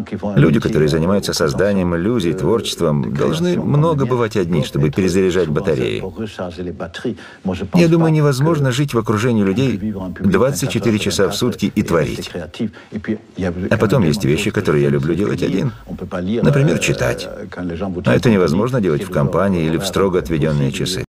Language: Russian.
Люди, которые занимаются созданием иллюзий, творчеством, должны много бывать одни, чтобы перезаряжать батареи. Я думаю, невозможно жить в окружении людей 24 часа в сутки и творить. А потом есть вещи, которые я люблю делать один. Например, читать. А это невозможно делать в компании или в строго отведенные часы.